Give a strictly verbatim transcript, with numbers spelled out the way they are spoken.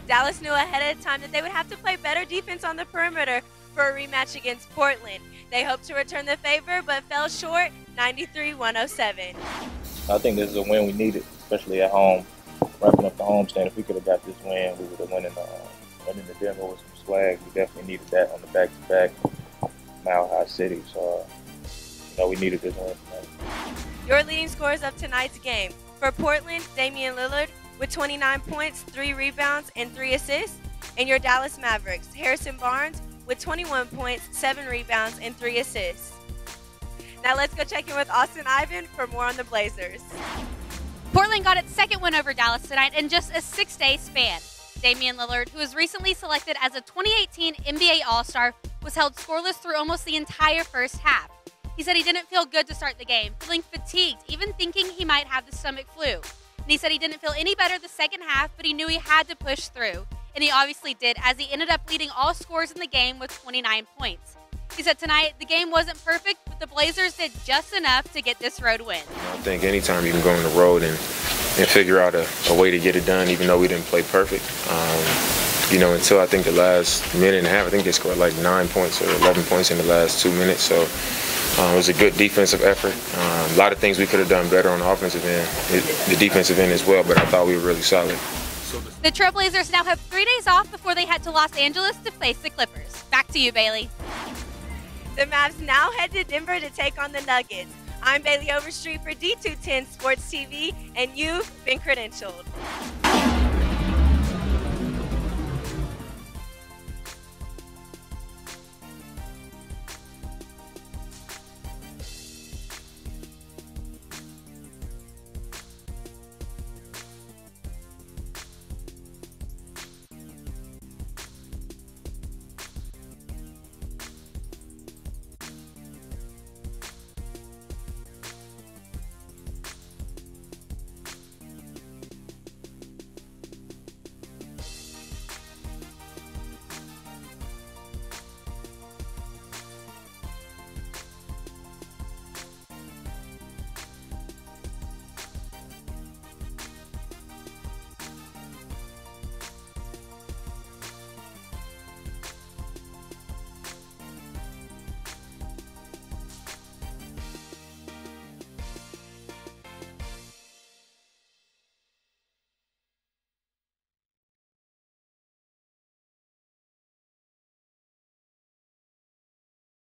Dallas knew ahead of time that they would have to play better defense on the perimeter for a rematch against Portland. They hoped to return the favor, but fell short, ninety-three one oh seven. I think this is a win we needed, especially at home. Wrapping up the homestand, if we could have got this win, we would have won in the, uh, went into Denver with some swag. We definitely needed that on the back-to-back Mile High City. So, uh, you know, we needed this win tonight. Your leading scorers of tonight's game. For Portland, Damien Lillard with twenty-nine points, three rebounds, and three assists. And your Dallas Mavericks, Harrison Barnes with twenty-one points, seven rebounds, and three assists. Now let's go check in with Austin Ivan for more on the Blazers. Portland got its second win over Dallas tonight in just a six-day span. Damien Lillard, who was recently selected as a twenty eighteen N B A All-Star, was held scoreless through almost the entire first half. He said he didn't feel good to start the game, feeling fatigued, even thinking he might have the stomach flu. And he said he didn't feel any better the second half, but he knew he had to push through. And he obviously did, as he ended up leading all scorers in the game with twenty-nine points. He said tonight the game wasn't perfect, but the Blazers did just enough to get this road win. I think anytime you can go on the road and, and figure out a, a way to get it done, even though we didn't play perfect. Um, you know, until I think the last minute and a half, I think they scored like nine points or eleven points in the last two minutes. So um, it was a good defensive effort. Um, a lot of things we could have done better on the offensive end, the defensive end as well, but I thought we were really solid. The Trailblazers now have three days off before they head to Los Angeles to face the Clippers. Back to you, Bailey. The Mavs now head to Denver to take on the Nuggets. I'm Bailey Overstreet for D two ten Sports T V, and you've been credentialed.